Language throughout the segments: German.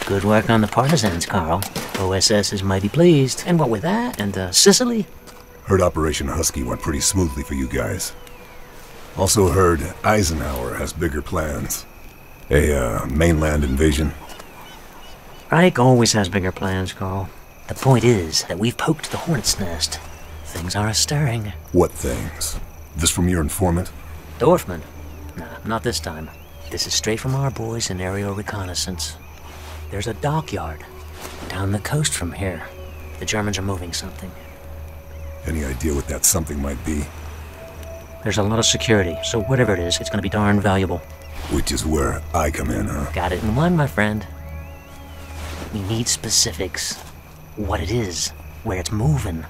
Good work on the partisans, Carl. OSS is mighty pleased. And what with that, and Sicily? Heard Operation Husky went pretty smoothly for you guys. Also heard Eisenhower has bigger plans. A, mainland invasion. Reich always has bigger plans, Carl. The point is that we've poked the hornet's nest. Things are stirring. What things? This from your informant? Dorfman? Nah, not this time. This is straight from our boys in aerial reconnaissance. There's a dockyard down the coast from here. The Germans are moving something. Any idea what that something might be? There's a lot of security, so whatever it is, it's gonna be darn valuable. Which is where I come in, huh? Got it in one, my friend. We need specifics. What it is, where it's moving.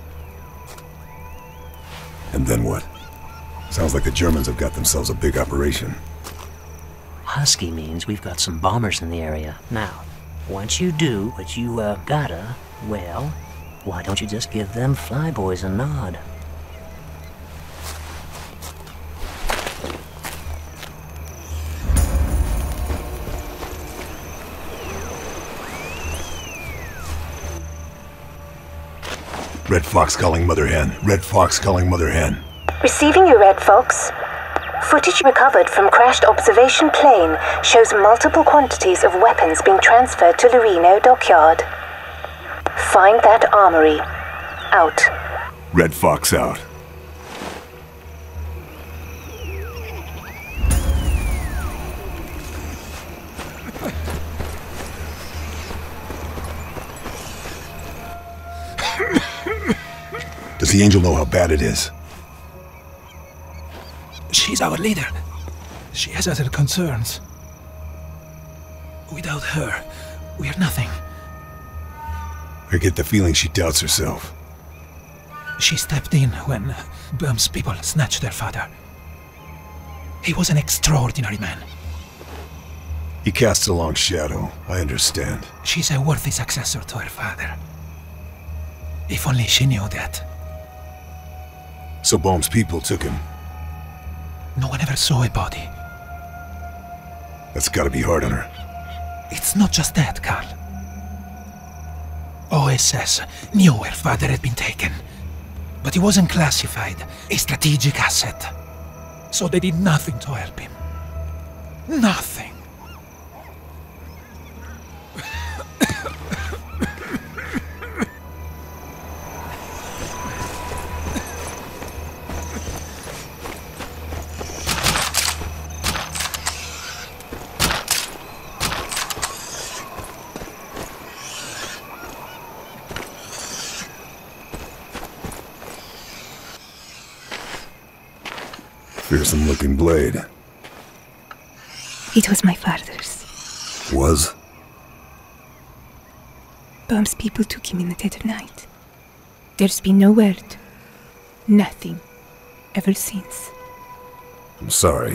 And then what? Sounds like the Germans have got themselves a big operation. Husky means we've got some bombers in the area. Now, once you do what you, gotta, well, why don't you just give them flyboys a nod? Red Fox calling Mother Hen. Red Fox calling Mother Hen. Receiving you, Red Fox. Footage recovered from crashed observation plane shows multiple quantities of weapons being transferred to Lorino Dockyard. Find that armory. Out. Red Fox out. Does the Angel know how bad it is? She's our leader. She has other concerns. Without her, we are nothing. I get the feeling she doubts herself. She stepped in when Böhm's people snatched their father. He was an extraordinary man. He casts a long shadow, I understand. She's a worthy successor to her father. If only she knew that. So Böhm's people took him. No one ever saw a body. That's gotta be hard on her. It's not just that, Carl. OSS knew her father had been taken, but he wasn't classified, a strategic asset. So they did nothing to help him. Nothing. Fearsome looking blade. It was my father's. Was? Böhm's people took him in the dead of night. There's been no word. Nothing. Ever since. I'm sorry.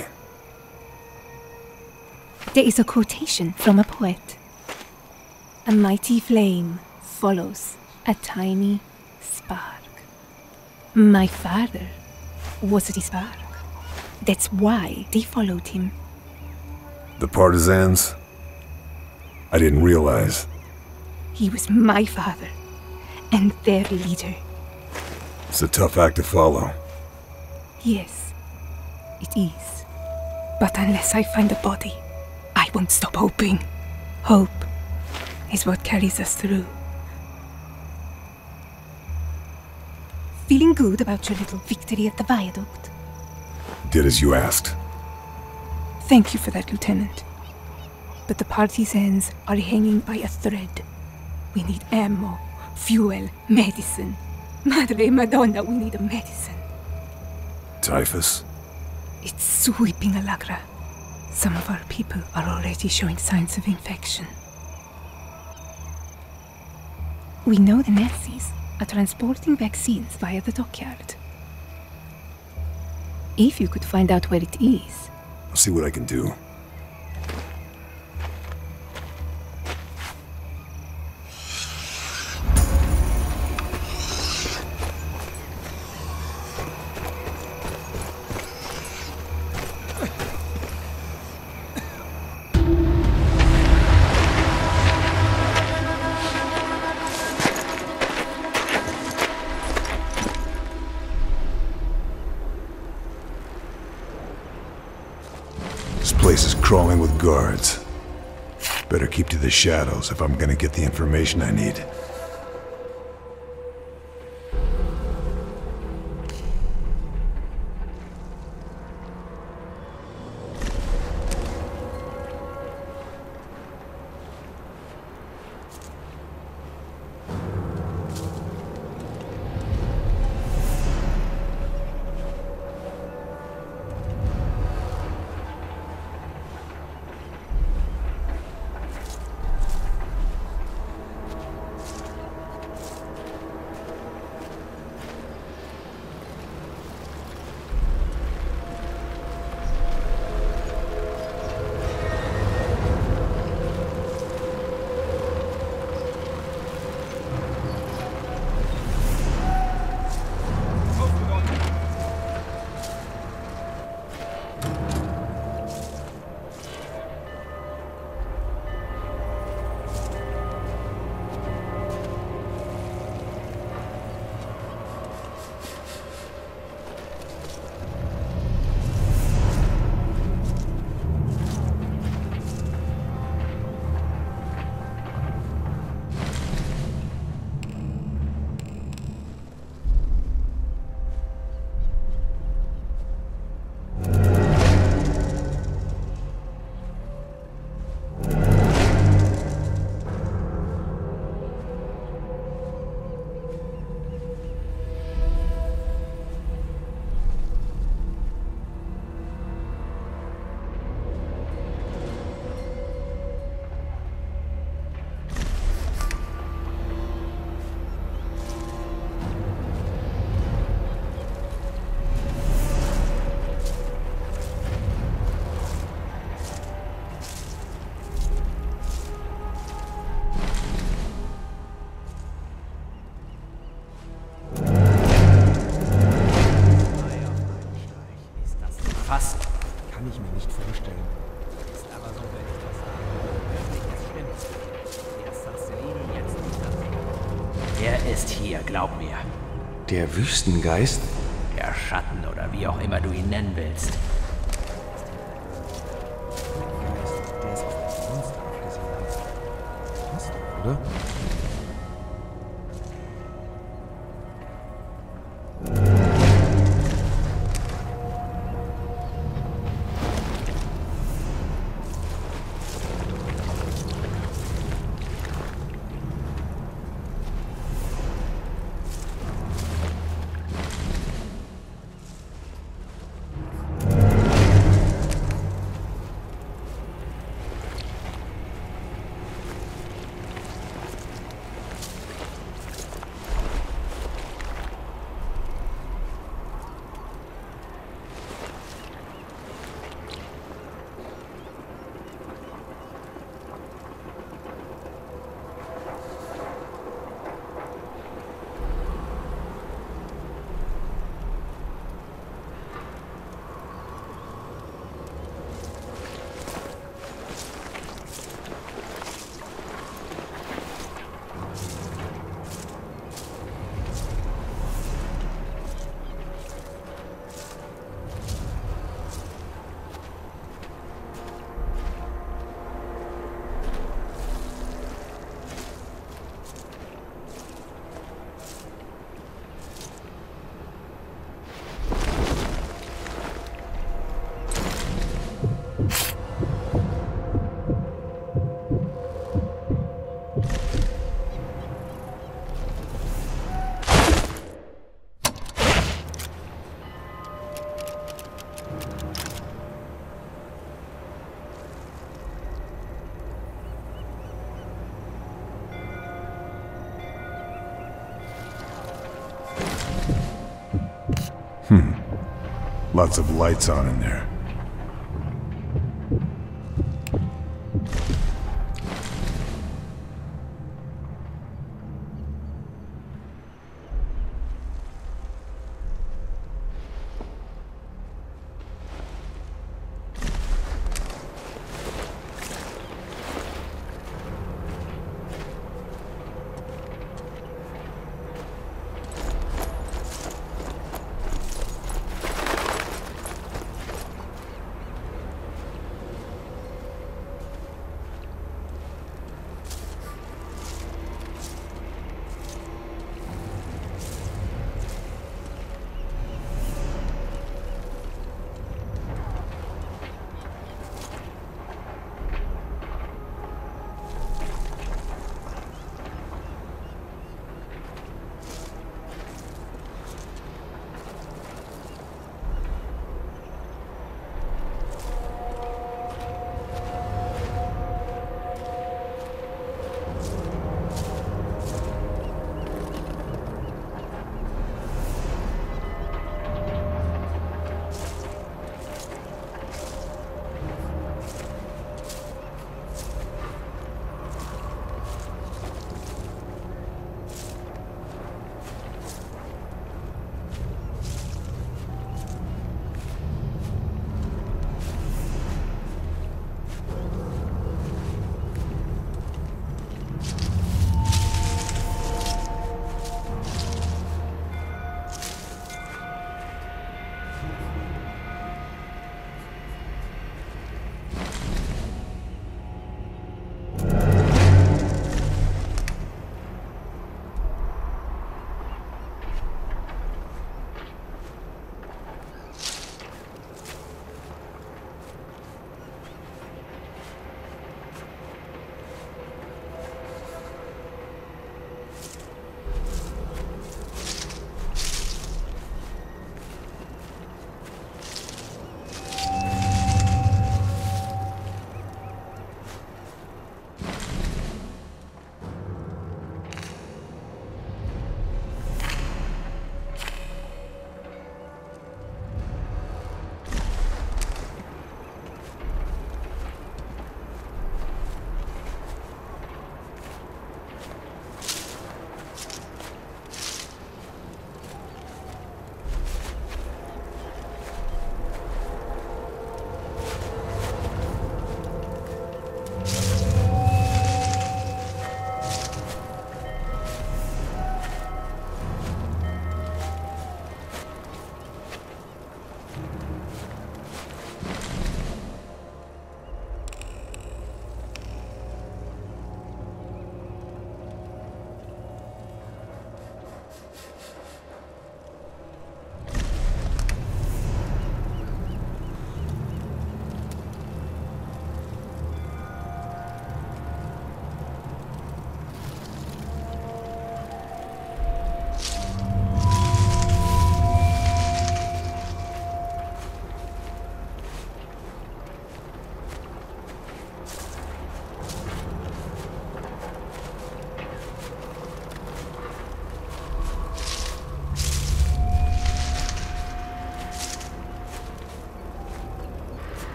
There is a quotation from a poet. A mighty flame follows a tiny spark. My father was the spark. That's why they followed him. The partisans? I didn't realize. He was my father, and their leader. It's a tough act to follow. Yes, it is. But unless I find the body, I won't stop hoping. Hope is what carries us through. Feeling good about your little victory at the viaduct? Did as you asked. Thank you for that, Lieutenant. But the partisans are hanging by a thread. We need ammo, fuel, medicine. Madre Madonna, we need a medicine. Typhus? It's sweeping Alagra. Some of our people are already showing signs of infection. We know the Nazis are transporting vaccines via the dockyard. If you could find out where it is... I'll see what I can do. This place is crawling with guards. Better keep to the shadows if I'm gonna get the information I need. Glaub mir. Der Wüstengeist? Der Schatten oder wie auch immer du ihn nennen willst. Der ist auf das Monster auf dieser Lanze. Passt doch, oder? Lots of lights on in there.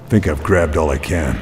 Think I've grabbed all I can.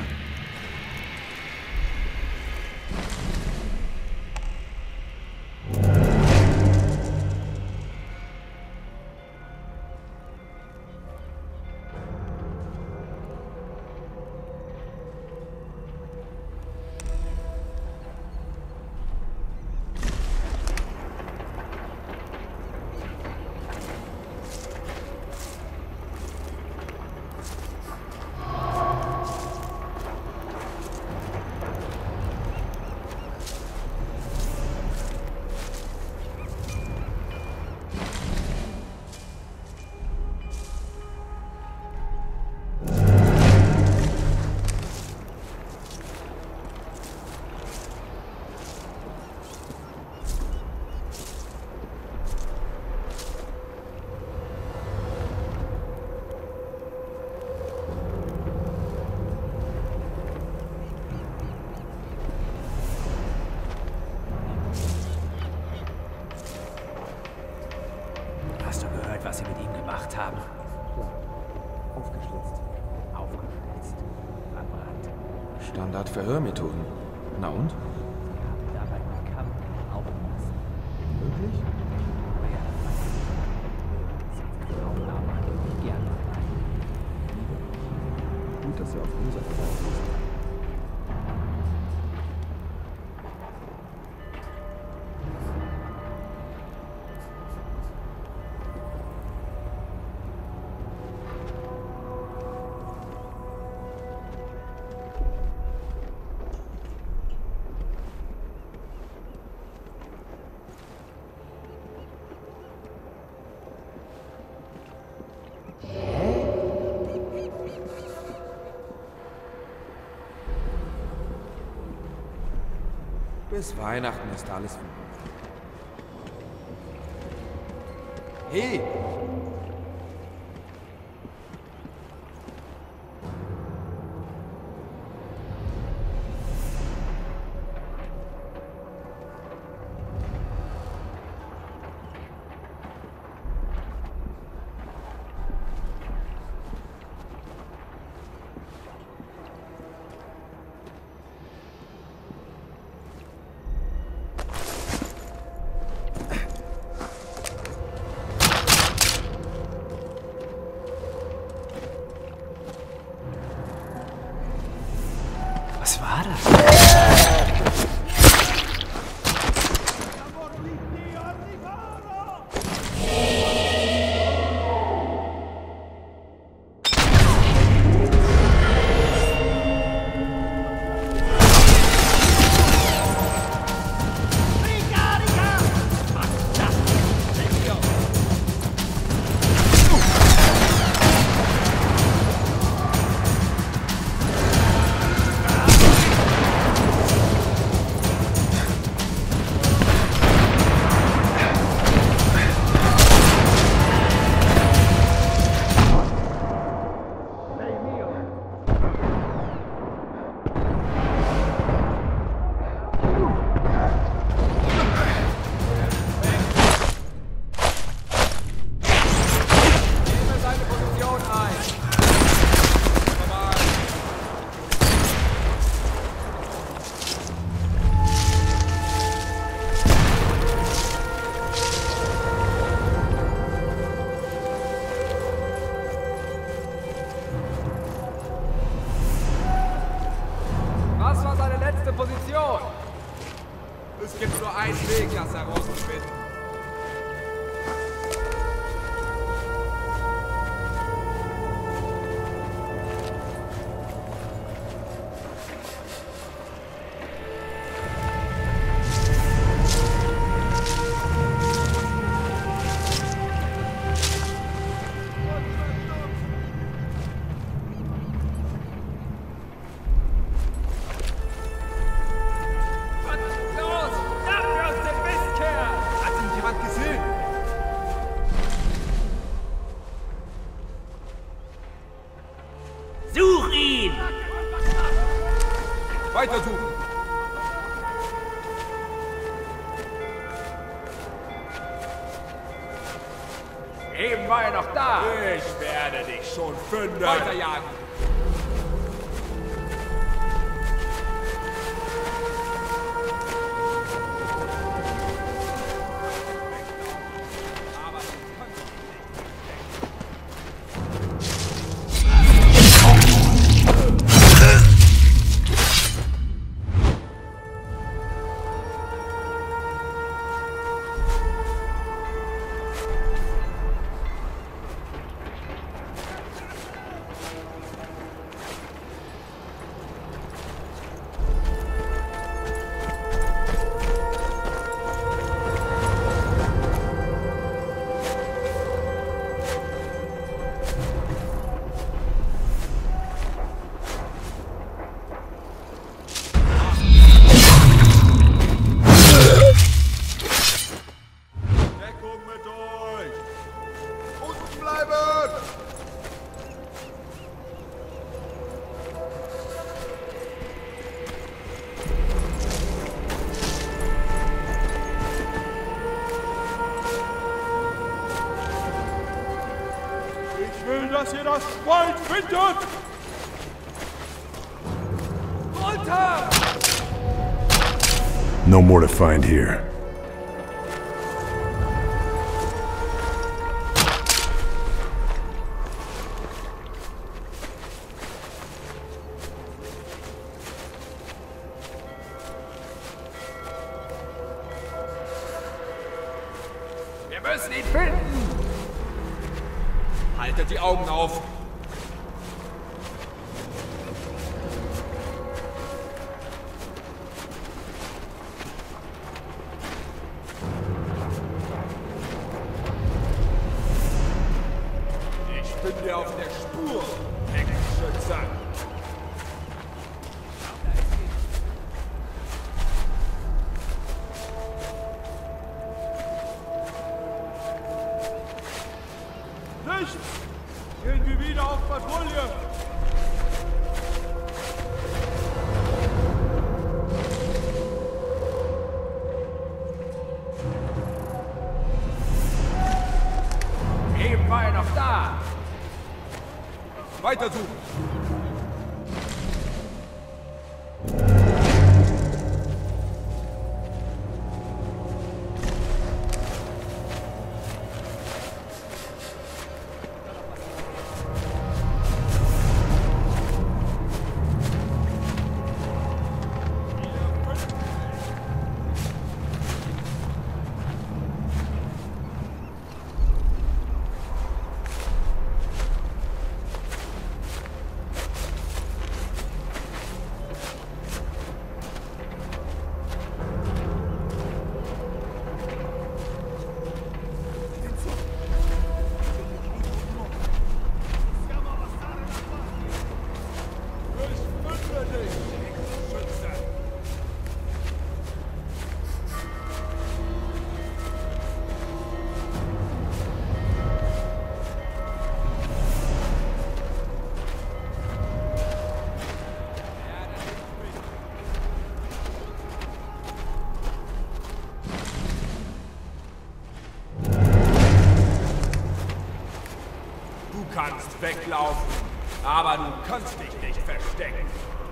Hast du gehört, was sie mit ihm gemacht haben? Aufgeschlitzt. Aufgeschlitzt. Verbrannt. Standardverhörmethoden. Na und? Wir haben dabei den Kampf aufgelassen. Wirklich? Gut, dass er auf unserer Seite ist. Bis Weihnachten ist alles vorbei. Hey! Was war das? Was war seine letzte Position? Es gibt nur einen Weg, das herauszufinden. Such ihn! Weiter suchen! Eben war er noch da! Ich werde dich schon finden! Weiterjagen! mit euch! Unten bleiben! Ich will, dass ihr das Schwein findet! Runter! No more to find here. Wir müssen ihn finden! Haltet die Augen auf! Ich bin dir auf der Spur, Heckenschützer! Nichts! Gehen wir wieder auf Patrouille! Eben war er noch da! Weiter suchen! Du kannst weglaufen, aber du kannst dich nicht verstecken.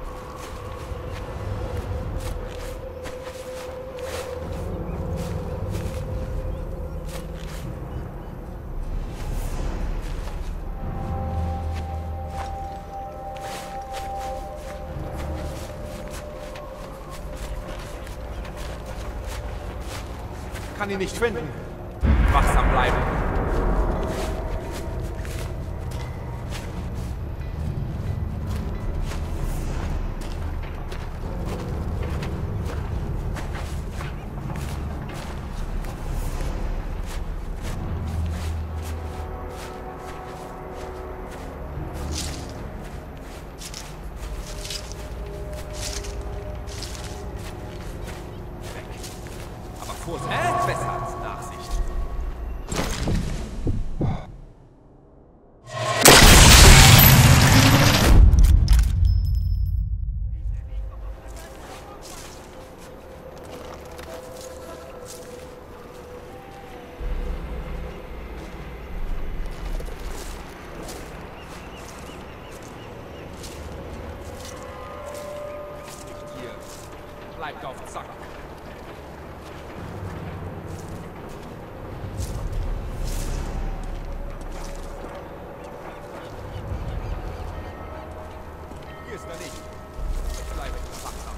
Kann ihn nicht finden. Wachsam bleiben. Vorsicht, besser als Nachsicht. Hier, bleibt auf Zack. Hier ist er nicht. Bleibe wachsam.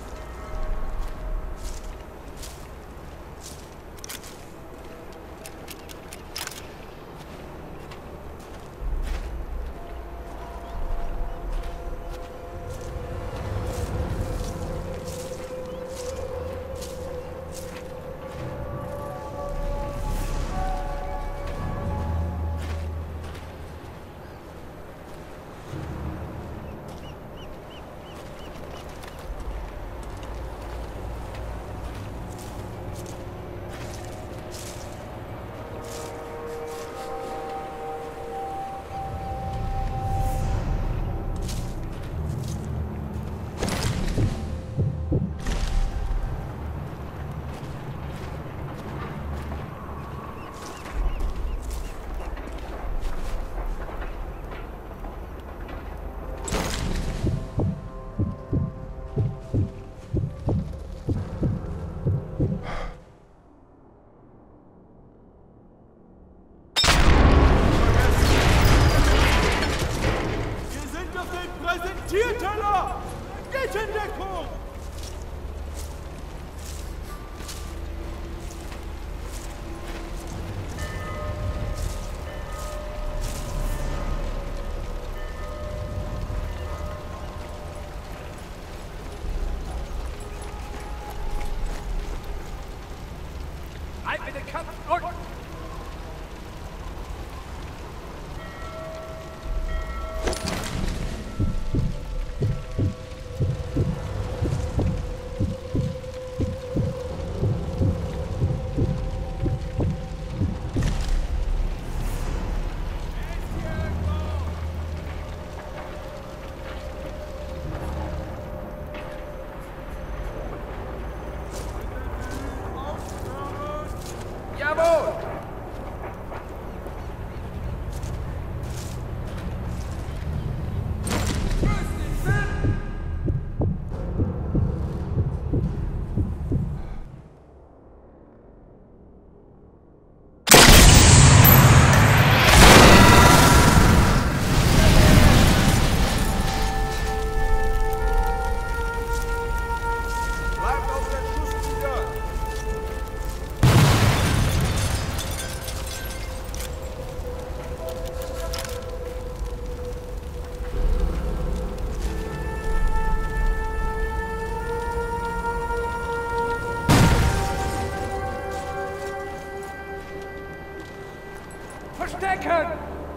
Verstecken!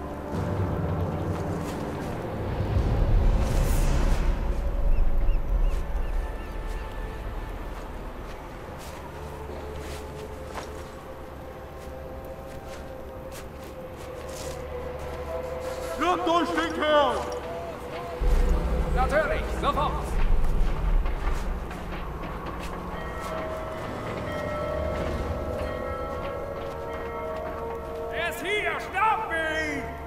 Schnappt euch den Kerl! Natürlich, sofort! Er ist hier! Schnapp ihn!